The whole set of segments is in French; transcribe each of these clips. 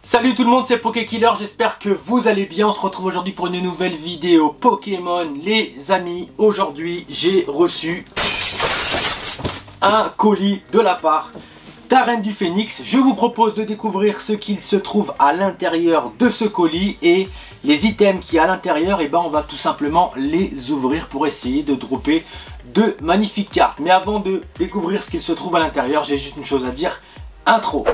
Salut tout le monde, c'est Pokékiller, j'espère que vous allez bien. On se retrouve aujourd'hui pour une nouvelle vidéo Pokémon. Les amis, aujourd'hui j'ai reçu un colis de la part d'Arène du Phénix. Je vous propose de découvrir ce qu'il se trouve à l'intérieur de ce colis et les items qui à l'intérieur, et on va tout simplement les ouvrir pour essayer de dropper de magnifiques cartes. Mais avant de découvrir ce qu'il se trouve à l'intérieur, j'ai juste une chose à dire, intro.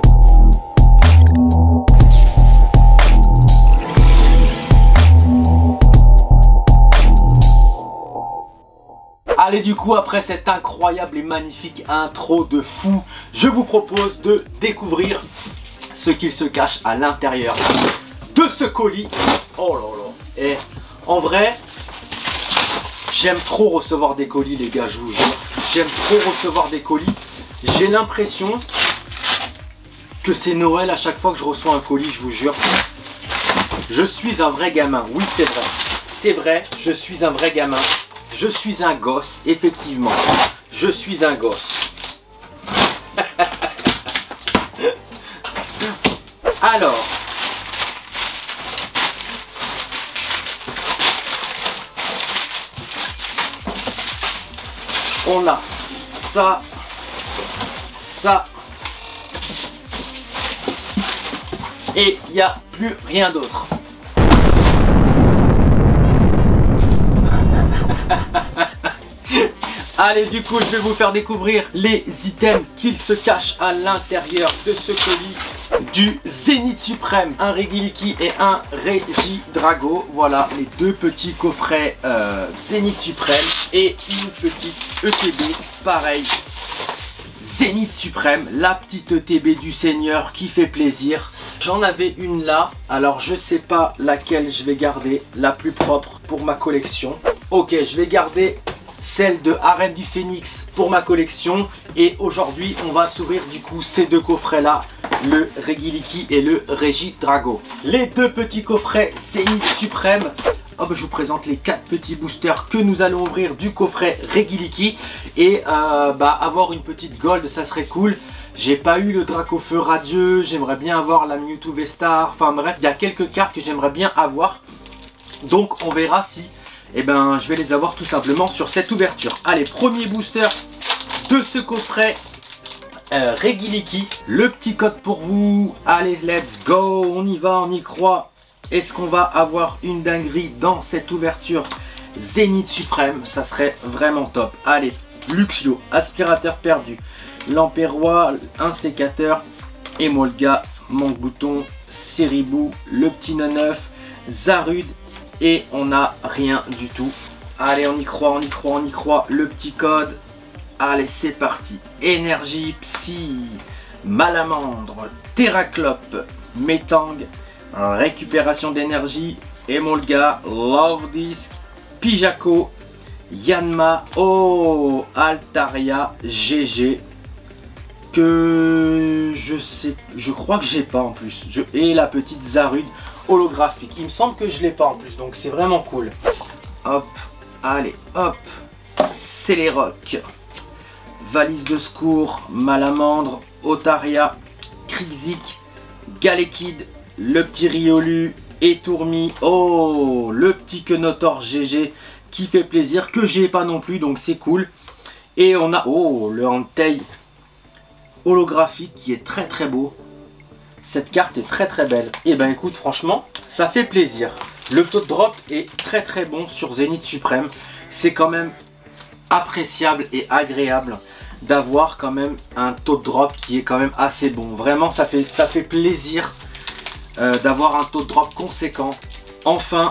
Allez, du coup, après cette incroyable et magnifique intro de fou, je vous propose de découvrir ce qu'il se cache à l'intérieur de ce colis. Oh là là. Et en vrai, j'aime trop recevoir des colis, les gars, je vous jure. J'aime trop recevoir des colis. J'ai l'impression que c'est Noël à chaque fois que je reçois un colis, je vous jure. Je suis un vrai gamin, oui c'est vrai. C'est vrai, je suis un vrai gamin. Je suis un gosse, effectivement. Je suis un gosse. Alors. On a ça. Ça. Et il n'y a plus rien d'autre. Allez, du coup, je vais vous faire découvrir les items qu'il se cache à l'intérieur de ce colis du Zénith Suprême, un Regiliki et un Regidrago. Voilà les deux petits coffrets Zénith Suprême et une petite ETB, pareil. Zénith Suprême, la petite ETB du Seigneur qui fait plaisir. J'en avais une là, alors je sais pas laquelle je vais garder, la plus propre pour ma collection. Ok, je vais garder celle de Arène du Phénix pour ma collection. Et aujourd'hui, on va s'ouvrir du coup ces deux coffrets là, le Regiliki et le Regidrago. Les deux petits coffrets Zénith Suprême. Je vous présente les 4 petits boosters que nous allons ouvrir du coffret Regiliki. Et avoir une petite gold, ça serait cool. J'ai pas eu le Dracofeu radieux, j'aimerais bien avoir la Mewtwo V-Star. Enfin bref, il y a quelques cartes que j'aimerais bien avoir. Donc on verra si je vais les avoir tout simplement sur cette ouverture. Allez, premier booster de ce coffret Regiliki. Le petit code pour vous. Allez, let's go, on y va, on y croit. Est-ce qu'on va avoir une dinguerie dans cette ouverture Zénith Suprême? Ça serait vraiment top. Allez, Luxio, aspirateur perdu, Lampérois, un sécateur, Emolga, Mangbouton, Ceribou, le petit 9-9, Zarude, et on n'a rien du tout. Allez, on y croit, on y croit, on y croit. Le petit code. Allez, c'est parti. Énergie, Psy, Malamandre, Terraclope, Métang, récupération d'énergie, Emolga, Love Disc, Pijaco, Yanma, oh, Altaria, GG, que je crois que j'ai pas en plus. Et la petite Zarude holographique. Il me semble que je l'ai pas en plus, donc c'est vraiment cool. Hop, allez, hop, c'est les rocks. Valise de secours, Malamandre, Otaria, Krixik, Galekid, le petit Riolu, Etourmi, oh, le petit Kenotor GG qui fait plaisir, que j'ai pas non plus, donc c'est cool. Et on a, oh, le Entei holographique qui est très très beau. Cette carte est très très belle. Et écoute, franchement, ça fait plaisir. Le taux de drop est très très bon sur Zénith Suprême. C'est quand même appréciable et agréable d'avoir quand même un taux de drop qui est quand même assez bon. Vraiment, ça fait plaisir d'avoir un taux de drop conséquent. Enfin,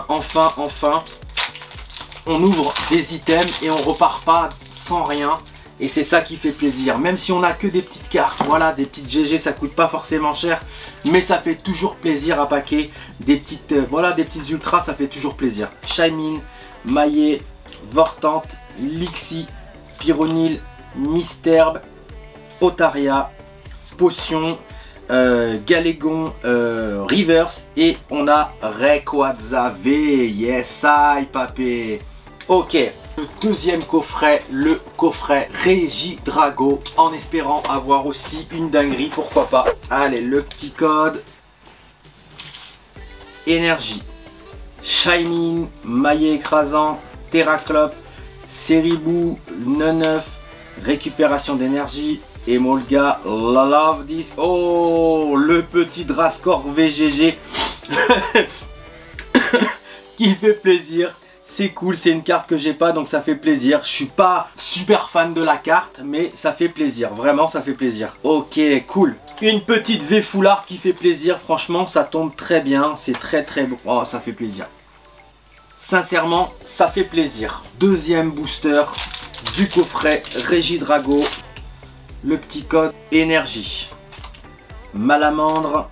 on ouvre des items et on repart pas sans rien. Et c'est ça qui fait plaisir. Même si on n'a que des petites cartes, voilà, des petites GG, ça coûte pas forcément cher. Mais ça fait toujours plaisir à paquer. Des petites, voilà, des petites ultras, ça fait toujours plaisir. Shaymin, Maillet, Vortante, Lixi, Pyronil, Misterbe, Otaria, Potion, Galégon, Reverse. Et on a Rayquaza V. Yes, I, papé. Ok. Le deuxième coffret, le coffret Regidrago, en espérant avoir aussi une dinguerie, pourquoi pas. Allez, le petit code. énergie. Shaymin, maillet écrasant, Terraclop, Seribou, Neneuf, récupération d'énergie, Emolga, la love this. Oh, le petit Drascore VGG qui fait plaisir. C'est cool, c'est une carte que j'ai pas, donc ça fait plaisir. Je suis pas super fan de la carte, mais ça fait plaisir. Vraiment, ça fait plaisir. Ok, cool. Une petite V foulard qui fait plaisir. Franchement, ça tombe très bien. C'est très très bon. Oh, ça fait plaisir. Sincèrement, ça fait plaisir. Deuxième booster du coffret Régidrago. Le petit code énergie. Malamandre.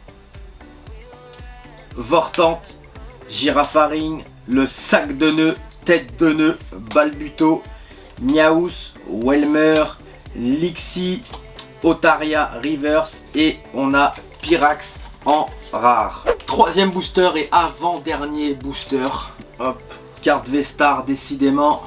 Vortante. Girafaring. Le sac de nœuds. Tête de nœud. Balbuto. Niaous. Welmer. Lixie. Otaria Reverse. Et on a Pyrax en rare. Troisième booster et avant-dernier booster. Hop. Carte V-Star décidément.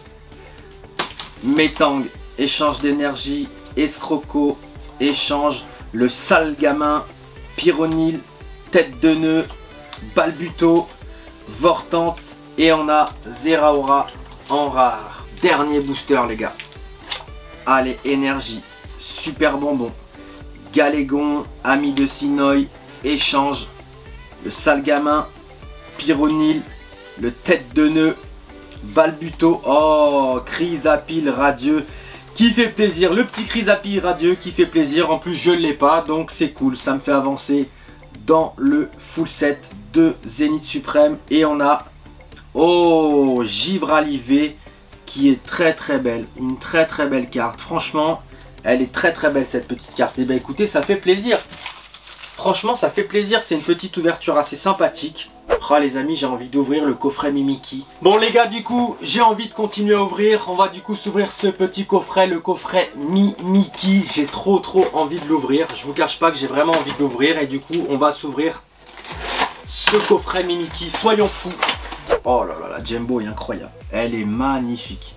Metang. Échange d'énergie. Escroco. Échange. Le sale gamin. Pyronil. Tête de nœud. Balbuto. Vortante. Et on a Zeraora en rare. Dernier booster les gars. Allez, énergie. Super bonbon. Galégon. Ami de Sinoï. Échange. Le sale gamin. Pyronil. Le tête de nœud. Balbuto. Oh, Chrysapile radieux. Qui fait plaisir. Le petit Chrysapile radieux qui fait plaisir. En plus, je ne l'ai pas. Donc, c'est cool. Ça me fait avancer dans le full set de Zénith Suprême. Et on a... Oh, Givralivé qui est très très belle. Une très très belle carte. Franchement, elle est très très belle cette petite carte. Et bien écoutez, ça fait plaisir. Franchement, ça fait plaisir. C'est une petite ouverture assez sympathique. Oh les amis, j'ai envie d'ouvrir le coffret Mimikyu. Bon les gars, du coup, j'ai envie de continuer à ouvrir. On va du coup s'ouvrir ce petit coffret, le coffret Mimikyu. J'ai trop envie de l'ouvrir. Je vous cache pas que j'ai vraiment envie de l'ouvrir. Et du coup, on va s'ouvrir ce coffret Mimikyu. Soyons fous. Oh là là, la Jumbo est incroyable. Elle est magnifique.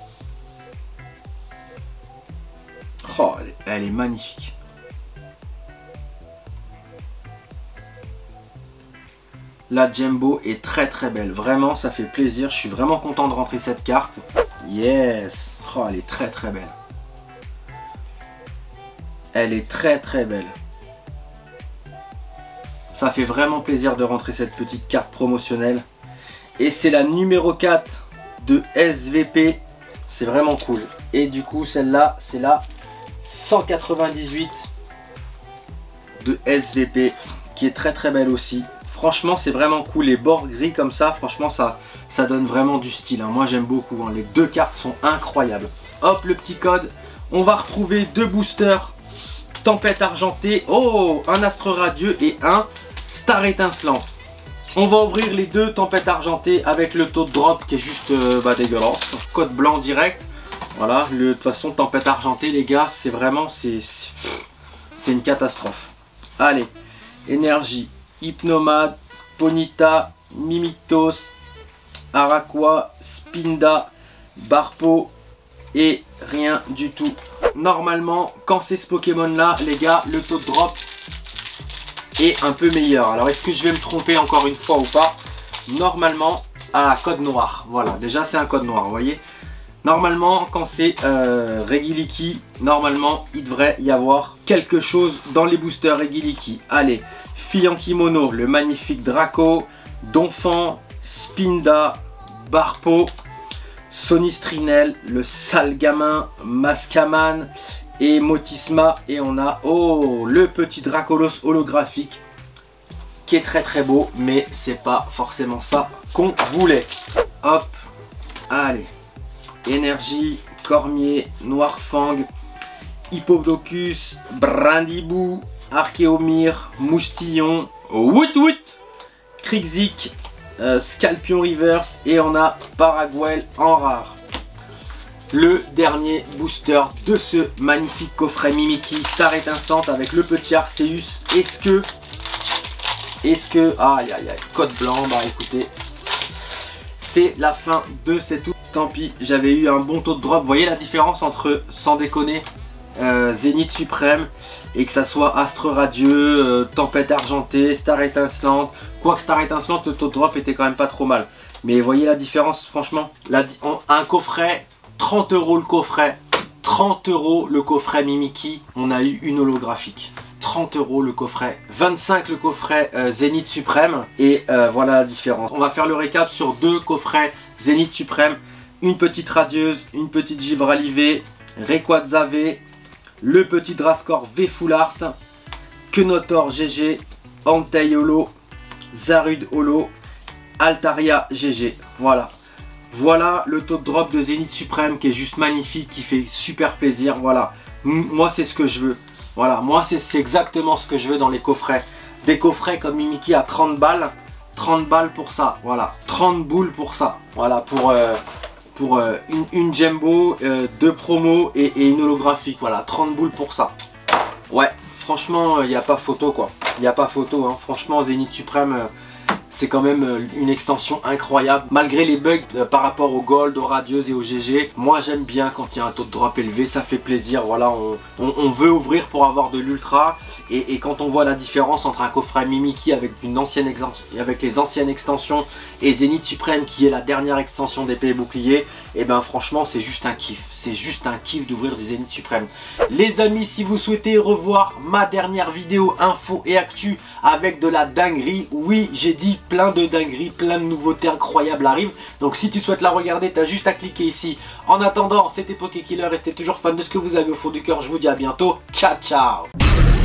Oh, elle est magnifique. La Jumbo est très très belle. Vraiment, ça fait plaisir. Je suis vraiment content de rentrer cette carte. Yes. Oh, elle est très très belle. Elle est très très belle. Ça fait vraiment plaisir de rentrer cette petite carte promotionnelle. Et c'est la numéro 4 de SVP. C'est vraiment cool. Et du coup, celle-là, c'est la 198 de SVP. Qui est très très belle aussi. Franchement, c'est vraiment cool. Les bords gris comme ça, franchement, ça donne vraiment du style. Moi, j'aime beaucoup. Les deux cartes sont incroyables. Hop, le petit code. On va retrouver deux boosters. Tempête argentée. Oh, un astre radieux et un star étincelant. On va ouvrir les deux tempêtes argentées avec le taux de drop qui est juste dégueulasse. Code blanc direct. Voilà, de toute façon, tempête argentée, les gars, c'est vraiment, c'est une catastrophe. Allez, énergie. Hypnomade, Ponita, Mimitos, Araqua, Spinda, Barpo et rien du tout. Normalement, quand c'est ce Pokémon là, les gars, le taux de drop est un peu meilleur. Alors, est-ce que je vais me tromper encore une fois ou pas? Normalement, code noir. Voilà, déjà c'est un code noir, vous voyez. Normalement, quand c'est Regiliki, normalement, il devrait y avoir quelque chose dans les boosters Regiliki. Allez. Fille en kimono, le magnifique Draco, Donphan, Spinda, Barpo, Sonistrinel, le sale gamin, Mascaman et Motisma. Et on a le petit Dracolos holographique qui est très très beau, mais c'est pas forcément ça qu'on voulait. Hop, allez, énergie, Cormier, Noirfang, Hippodocus, Brindibou, Archéomir, Moustillon, Woot, Krixik, Scalpion Reverse et on a Paraguel en rare. Le dernier booster de ce magnifique coffret Mimikyu Star étincelante avec le petit Arceus. Est-ce que... Aïe aïe aïe, code blanc, bah écoutez, c'est la fin de cette... Tant pis, j'avais eu un bon taux de drop. Vous voyez la différence entre, sans déconner, Zénith Suprême, et que ça soit Astre Radieux, Tempête Argentée, Star Étincelante. Quoique Star Étincelante, le taux de drop était quand même pas trop mal. Mais voyez la différence, franchement. Un coffret, 30 € le coffret. 30 € le coffret Mimikey, on a eu une holographique. 30 € le coffret, 25 le coffret Zénith Suprême, et voilà la différence. On va faire le récap sur 2 coffrets Zénith Suprême, une petite radieuse, une petite Gibraltar V, Rayquaza V, le petit Drascore V Full Art, Kenotor GG, Entei Holo, Zarude Holo, Altaria GG. Voilà. Voilà le taux de drop de Zénith Suprême qui est juste magnifique, qui fait super plaisir. Voilà. Moi c'est ce que je veux. Voilà, moi c'est exactement ce que je veux dans les coffrets. Des coffrets comme Mimikey à 30 balles. 30 balles pour ça. Voilà. 30 boules pour ça. Voilà, pour une Jumbo, 2 promos et une holographique. Voilà, 30 boules pour ça. Ouais, franchement, il n'y a pas photo quoi. Il n'y a pas photo, hein. Franchement, Zénith Suprême, c'est quand même une extension incroyable. Malgré les bugs par rapport au Gold, aux Radieuses et au GG, moi j'aime bien quand il y a un taux de drop élevé, ça fait plaisir. Voilà, on veut ouvrir pour avoir de l'ultra. Et quand on voit la différence entre un coffret Mimikey avec les anciennes extensions et Zénith Suprême qui est la dernière extension d'épée et bouclier, et ben franchement c'est juste un kiff. C'est juste un kiff d'ouvrir du Zénith Suprême. Les amis, si vous souhaitez revoir ma dernière vidéo info et actu avec de la dinguerie, oui j'ai dit plein de dingueries, plein de nouveautés incroyables arrivent. Donc si tu souhaites la regarder, tu as juste à cliquer ici. En attendant, c'était Poké Killer, restez toujours fan de ce que vous avez au fond du cœur. Je vous dis à bientôt. Ciao ciao.